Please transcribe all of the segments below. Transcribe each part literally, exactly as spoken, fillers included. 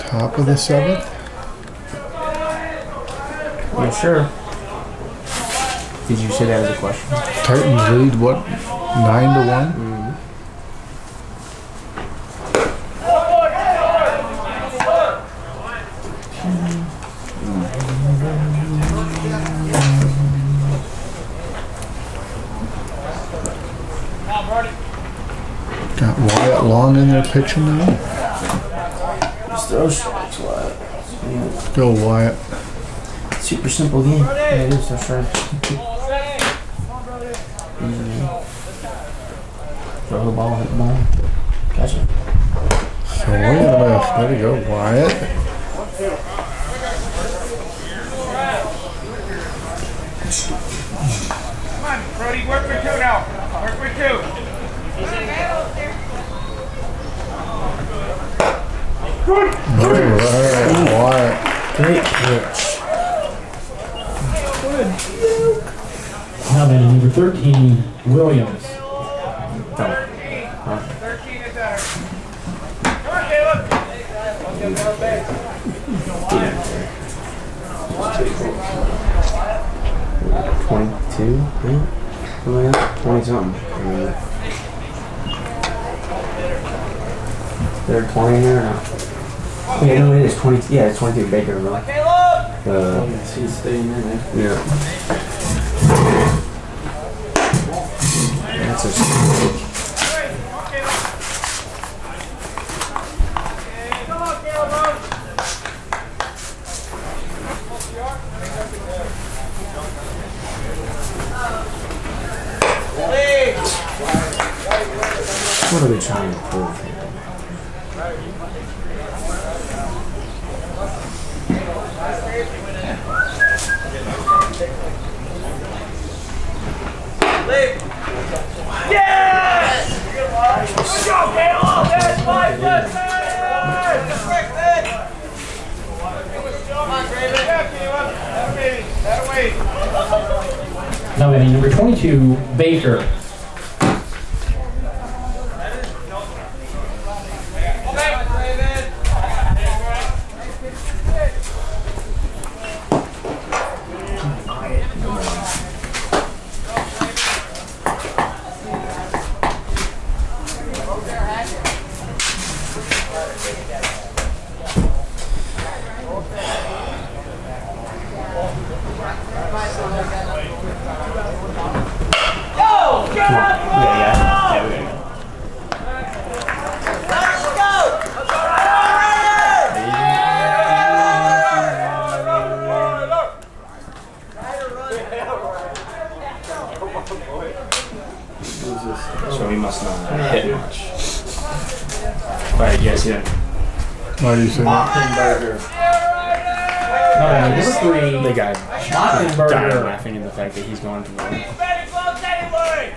Top of the seventh? Yeah, sure. Did you say that as a question? Titans lead, what, nine to one? Mm-hmm. Got Wyatt Long in there pitching now. Just throw strikes, Wyatt. Go Wyatt. Super simple game. Yeah, it is, throw strikes. Easy. Throw the ball, hit the ball. Gotcha. Swing and a miss. There you go, Wyatt. Come on, Brody, work with two now. Work with two. Alright, Wyatt. Great pitch. Now then, number thirteen, Williams. thirteen is there. Come on, Caleb. twenty-two, yeah? twenty something. There twenty in there or not? Yeah, no, it is twenty. Yeah, it's twenty-two. Baker, really. Caleb! Uh, He's staying in there. yeah. That's a. Come on, Caleb! What are we trying to prove here? Yes! Good go, Caleb! That's my best man! Come on, Graven. Yeah, Caleb. That way. That way. Now then, number twenty-two, Baker. So he must not have hit much. Alright, you guys see that? Why do you say that? Now then, number three, The guy died Mockenberger. laughing at the fact that he's going to win. Very close, anyway.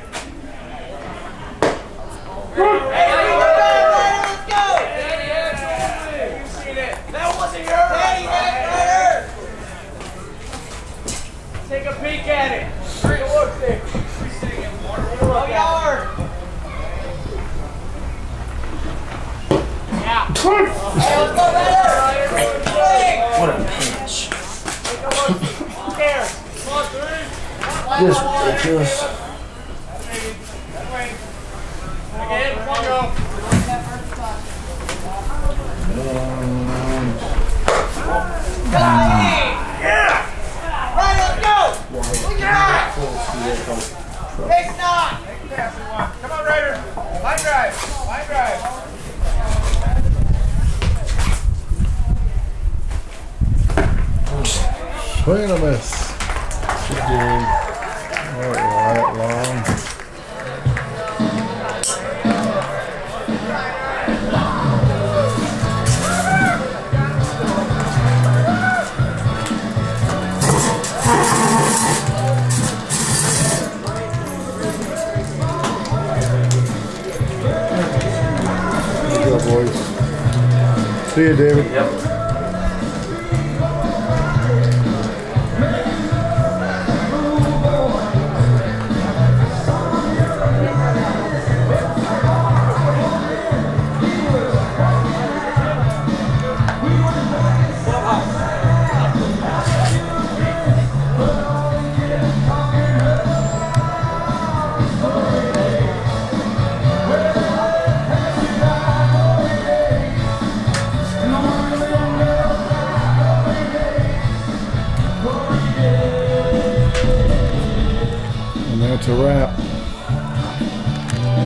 That wasn't yours. Take a peek at it. Take a look there. Oh, yard. Yeah. Hey, let's go there. What a pitch. Take a look. Who cares? Come on, three. This is ridiculous. That way. Again, come on, go. Yeah! Right, let's go! Look at Take nine! Come on, Ryder! Line drive! Line drive! Swing and a miss. Good game. Alright, Wyatt Long. Good job, boys. See you, David. Yep. That's a wrap.